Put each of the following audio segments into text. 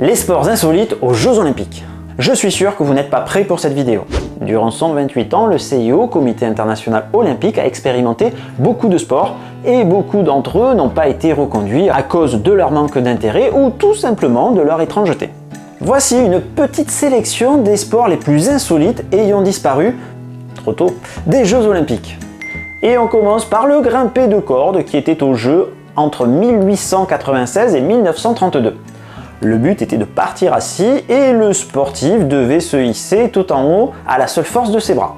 Les sports insolites aux Jeux Olympiques. Je suis sûr que vous n'êtes pas prêts pour cette vidéo. Durant 128 ans, le CIO, Comité International Olympique, a expérimenté beaucoup de sports et beaucoup d'entre eux n'ont pas été reconduits à cause de leur manque d'intérêt ou tout simplement de leur étrangeté. Voici une petite sélection des sports les plus insolites ayant disparu, trop tôt, des Jeux Olympiques. Et on commence par le grimper de corde qui était au jeu entre 1896 et 1932. Le but était de partir assis et le sportif devait se hisser tout en haut à la seule force de ses bras.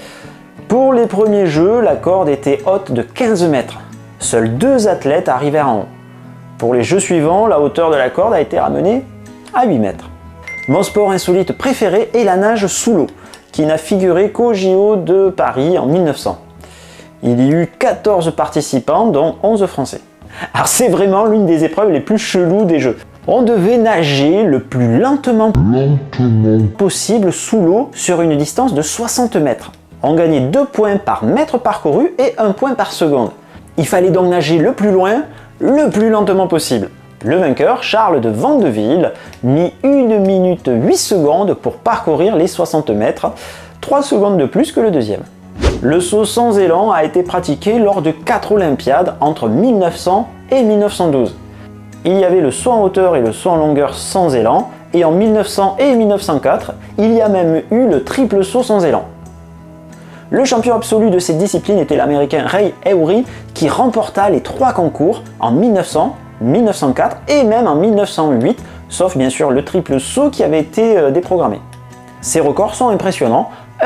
Pour les premiers jeux, la corde était haute de 15 mètres. Seuls 2 athlètes arrivèrent en haut. Pour les jeux suivants, la hauteur de la corde a été ramenée à 8 mètres. Mon sport insolite préféré est la nage sous l'eau, qui n'a figuré qu'au JO de Paris en 1900. Il y eut 14 participants, dont 11 Français. Alors c'est vraiment l'une des épreuves les plus cheloues des Jeux. On devait nager le plus lentement possible sous l'eau sur une distance de 60 mètres. On gagnait 2 points par mètre parcouru et 1 point par seconde. Il fallait donc nager le plus loin, le plus lentement possible. Le vainqueur, Charles de Vandeville, mit 1 minute 8 secondes pour parcourir les 60 mètres, 3 secondes de plus que le deuxième. Le saut sans élan a été pratiqué lors de 4 Olympiades entre 1900 et 1912. Il y avait le saut en hauteur et le saut en longueur sans élan, et en 1900 et 1904, il y a même eu le triple saut sans élan. Le champion absolu de cette discipline était l'américain Ray Ewery, qui remporta les 3 concours en 1900, 1904 et même en 1908, sauf bien sûr le triple saut qui avait été déprogrammé. Ces records sont impressionnants,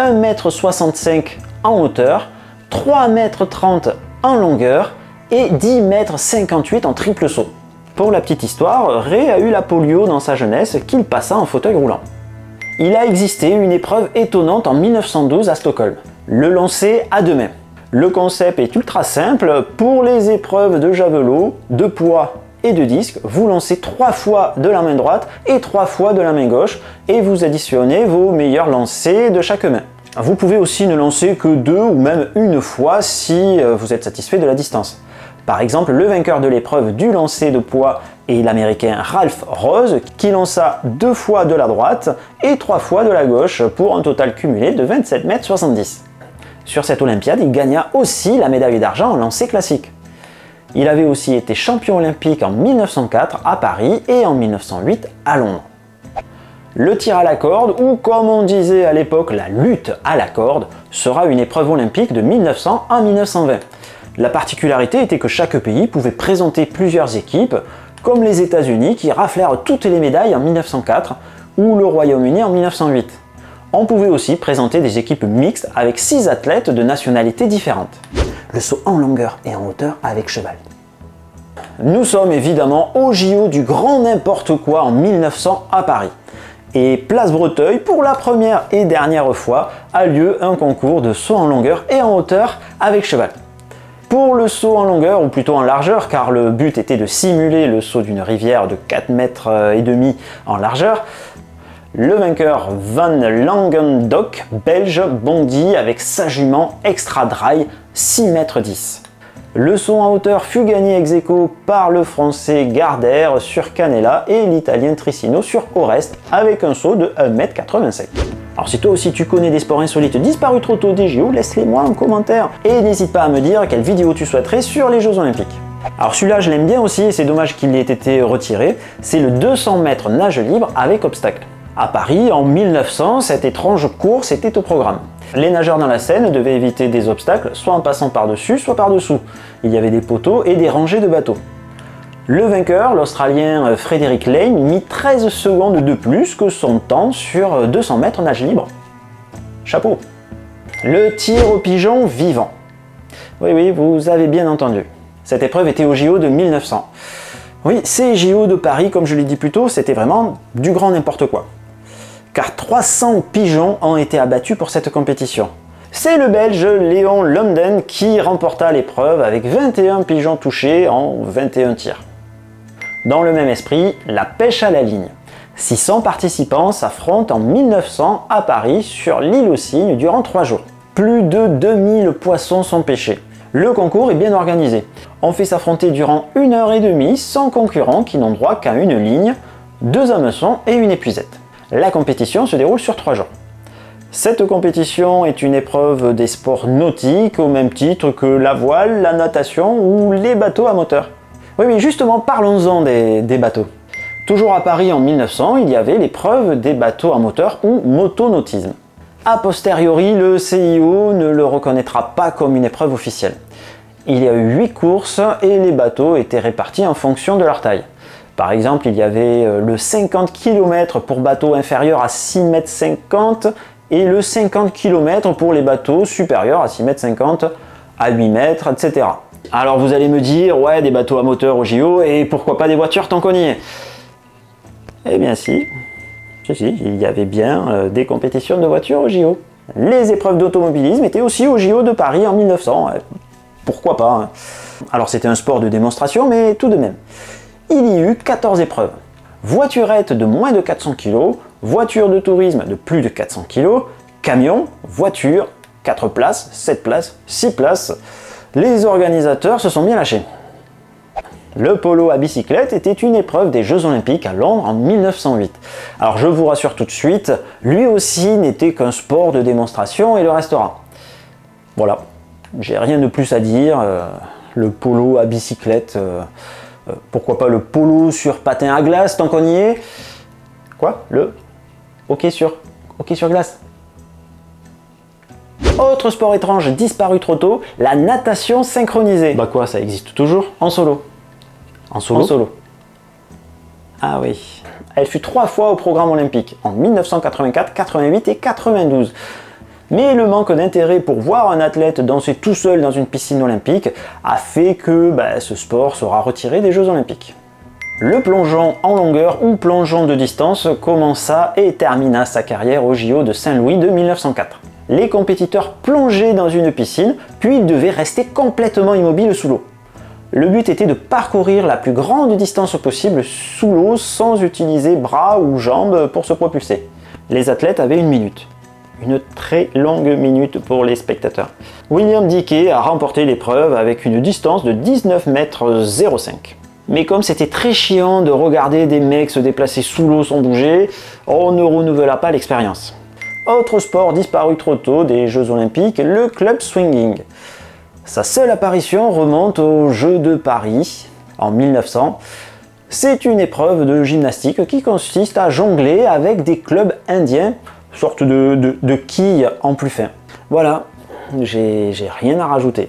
1,65 m en hauteur, 3,30 m en longueur et 10,58 m en triple saut. Pour la petite histoire, Ray a eu la polio dans sa jeunesse qu'il passa en fauteuil roulant. Il a existé une épreuve étonnante en 1912 à Stockholm, le lancer à 2 mains. Le concept est ultra simple, pour les épreuves de javelot, de poids et de disque, vous lancez 3 fois de la main droite et 3 fois de la main gauche et vous additionnez vos meilleurs lancers de chaque main. Vous pouvez aussi ne lancer que 2 ou même 1 fois si vous êtes satisfait de la distance. Par exemple, le vainqueur de l'épreuve du lancer de poids est l'américain Ralph Rose qui lança 2 fois de la droite et 3 fois de la gauche pour un total cumulé de 27,70 m. Sur cette Olympiade, il gagna aussi la médaille d'argent en lancer classique. Il avait aussi été champion olympique en 1904 à Paris et en 1908 à Londres. Le tir à la corde, ou comme on disait à l'époque la lutte à la corde, sera une épreuve olympique de 1900 à 1920. La particularité était que chaque pays pouvait présenter plusieurs équipes, comme les États-Unis qui raflèrent toutes les médailles en 1904 ou le Royaume-Uni en 1908. On pouvait aussi présenter des équipes mixtes avec 6 athlètes de nationalités différentes. Le saut en longueur et en hauteur avec cheval. Nous sommes évidemment au JO du grand n'importe quoi en 1900 à Paris. Et Place Breteuil, pour la première et dernière fois, a lieu un concours de saut en longueur et en hauteur avec cheval. Pour le saut en longueur, ou plutôt en largeur, car le but était de simuler le saut d'une rivière de 4,5 m en largeur, le vainqueur Van Langendonck, belge, bondit avec sa jument Extra Dry, 6,10 m. Le saut en hauteur fut gagné ex aequo par le français Gardère sur Canella et l'italien Trissino sur Oreste avec un saut de 1,87 m. Alors si toi aussi tu connais des sports insolites disparus trop tôt des JO, laisse-les moi en commentaire et n'hésite pas à me dire quelle vidéo tu souhaiterais sur les Jeux Olympiques. Alors celui-là je l'aime bien aussi et c'est dommage qu'il ait été retiré, c'est le 200 mètres nage libre avec obstacle. À Paris, en 1900, cette étrange course était au programme. Les nageurs dans la Seine devaient éviter des obstacles, soit en passant par-dessus, soit par-dessous. Il y avait des poteaux et des rangées de bateaux. Le vainqueur, l'Australien Frederick Lane, mit 13 secondes de plus que son temps sur 200 mètres nage libre. Chapeau! Le tir au pigeon vivant. Oui, vous avez bien entendu. Cette épreuve était au JO de 1900. Oui, ces JO de Paris, comme je l'ai dit plus tôt, c'était vraiment du grand n'importe quoi. Car 300 pigeons ont été abattus pour cette compétition. C'est le Belge Léon Lumden qui remporta l'épreuve avec 21 pigeons touchés en 21 tirs. Dans le même esprit, la pêche à la ligne. 600 participants s'affrontent en 1900 à Paris sur l'île aux Cygnes durant 3 jours. Plus de 2000 poissons sont pêchés. Le concours est bien organisé. On fait s'affronter durant 1h30 sans concurrents qui n'ont droit qu'à une ligne, 2 hameçons et une épuisette. La compétition se déroule sur 3 jours. Cette compétition est une épreuve des sports nautiques au même titre que la voile, la natation ou les bateaux à moteur. Oui, justement, parlons-en des bateaux. Toujours à Paris en 1900, il y avait l'épreuve des bateaux à moteur ou motonautisme. A posteriori, le CIO ne le reconnaîtra pas comme une épreuve officielle. Il y a eu 8 courses et les bateaux étaient répartis en fonction de leur taille. Par exemple, il y avait le 50 km pour bateaux inférieurs à 6,50 m et le 50 km pour les bateaux supérieurs à 6,50 m, à 8 mètres, etc. Alors vous allez me dire, ouais, des bateaux à moteur au JO, et pourquoi pas des voitures tant qu'on y est? Eh bien si, il y avait bien des compétitions de voitures au JO. Les épreuves d'automobilisme étaient aussi au JO de Paris en 1900, pourquoi pas, hein. Alors c'était un sport de démonstration, mais tout de même. Il y eut 14 épreuves. Voiturette de moins de 400 kg, voiture de tourisme de plus de 400 kg, camion, voiture, 4 places, 7 places, 6 places. Les organisateurs se sont bien lâchés. Le polo à bicyclette était une épreuve des Jeux Olympiques à Londres en 1908. Alors je vous rassure tout de suite, lui aussi n'était qu'un sport de démonstration et le restera. Voilà, j'ai rien de plus à dire. Le polo à bicyclette, pourquoi pas le polo sur patin à glace tant qu'on y est. Quoi? Le hockey sur glace. Autre sport étrange disparu trop tôt, la natation synchronisée. Bah quoi, ça existe toujours en solo. En solo. Ah oui. Elle fut 3 fois au programme olympique, en 1984, 88 et 92. Mais le manque d'intérêt pour voir un athlète danser tout seul dans une piscine olympique a fait que ce sport sera retiré des Jeux olympiques. Le plongeon en longueur ou plongeon de distance commença et termina sa carrière au JO de Saint-Louis de 1904. Les compétiteurs plongeaient dans une piscine, puis ils devaient rester complètement immobiles sous l'eau. Le but était de parcourir la plus grande distance possible sous l'eau sans utiliser bras ou jambes pour se propulser. Les athlètes avaient 1 minute. Une très longue minute pour les spectateurs. William Dickey a remporté l'épreuve avec une distance de 19,05 m. Mais comme c'était très chiant de regarder des mecs se déplacer sous l'eau sans bouger, on ne renouvela pas l'expérience. Autre sport disparu trop tôt des Jeux Olympiques, le club swinging. Sa seule apparition remonte aux Jeux de Paris en 1900. C'est une épreuve de gymnastique qui consiste à jongler avec des clubs indiens, sorte de quilles en plus fin. Voilà, j'ai rien à rajouter.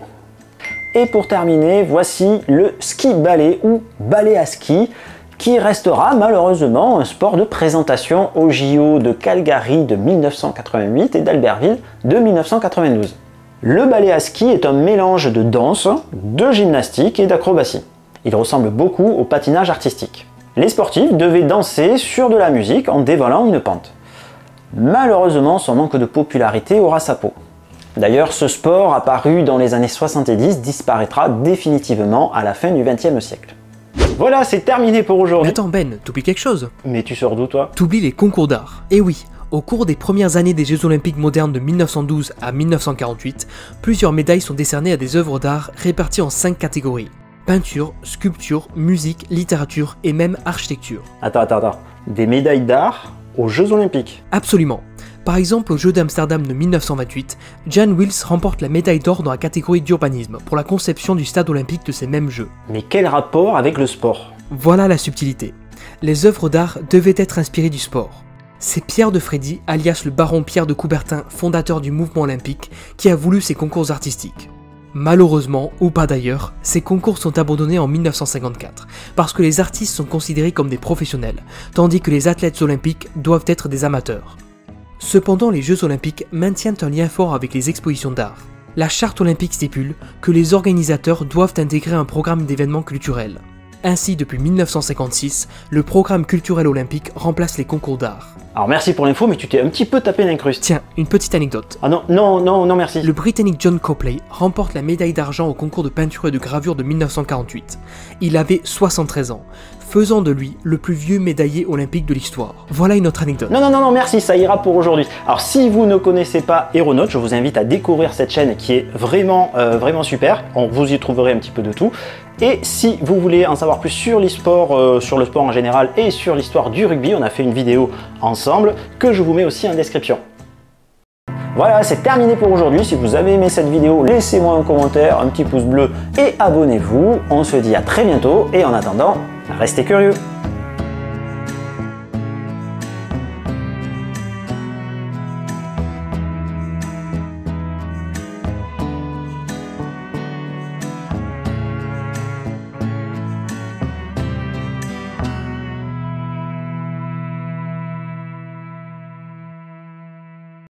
Et pour terminer, voici le ski ballet ou ballet à ski, qui restera malheureusement un sport de présentation aux JO de Calgary de 1988 et d'Albertville de 1992. Le ballet à ski est un mélange de danse, de gymnastique et d'acrobatie. Il ressemble beaucoup au patinage artistique. Les sportifs devaient danser sur de la musique en dévalant une pente. Malheureusement, son manque de popularité aura sa peau. D'ailleurs, ce sport, apparu dans les années 70, disparaîtra définitivement à la fin du XXe siècle. Voilà, c'est terminé pour aujourd'hui. Attends Ben, t'oublies quelque chose? Mais tu sors d'où toi? T'oublies les concours d'art. Eh oui, au cours des premières années des Jeux Olympiques modernes de 1912 à 1948, plusieurs médailles sont décernées à des œuvres d'art réparties en 5 catégories. Peinture, sculpture, musique, littérature et même architecture. Attends. Des médailles d'art aux Jeux Olympiques? Absolument. Par exemple, aux Jeux d'Amsterdam de 1928, Jan Wills remporte la médaille d'or dans la catégorie d'urbanisme pour la conception du stade olympique de ces mêmes Jeux. Mais quel rapport avec le sport? Voilà la subtilité. Les œuvres d'art devaient être inspirées du sport. C'est Pierre de Freddy, alias le baron Pierre de Coubertin, fondateur du mouvement olympique, qui a voulu ces concours artistiques. Malheureusement, ou pas d'ailleurs, ces concours sont abandonnés en 1954, parce que les artistes sont considérés comme des professionnels, tandis que les athlètes olympiques doivent être des amateurs. Cependant, les Jeux Olympiques maintiennent un lien fort avec les expositions d'art. La charte olympique stipule que les organisateurs doivent intégrer un programme d'événements culturels. Ainsi, depuis 1956, le programme culturel olympique remplace les concours d'art. Alors merci pour l'info, mais tu t'es un petit peu tapé l'incruste. Tiens, une petite anecdote. Ah non merci. Le Britannique John Copley remporte la médaille d'argent au concours de peinture et de gravure de 1948. Il avait 73 ans. faisant de lui le plus vieux médaillé olympique de l'histoire. Voilà une autre anecdote. Non, merci, ça ira pour aujourd'hui. Alors si vous ne connaissez pas Aeronautes, je vous invite à découvrir cette chaîne qui est vraiment super. Vous y trouverez un petit peu de tout. Et si vous voulez en savoir plus sur l'e-sport, sur le sport en général et sur l'histoire du rugby, on a fait une vidéo ensemble que je vous mets aussi en description. Voilà, c'est terminé pour aujourd'hui. Si vous avez aimé cette vidéo, laissez-moi un commentaire, un petit pouce bleu et abonnez-vous. On se dit à très bientôt et en attendant, restez curieux.